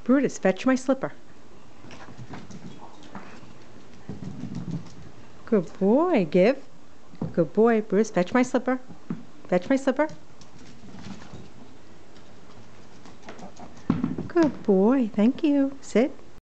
Brutus, fetch my slipper. Good boy, Give. Good boy, Brutus, fetch my slipper. Fetch my slipper. Good boy, thank you. Sit.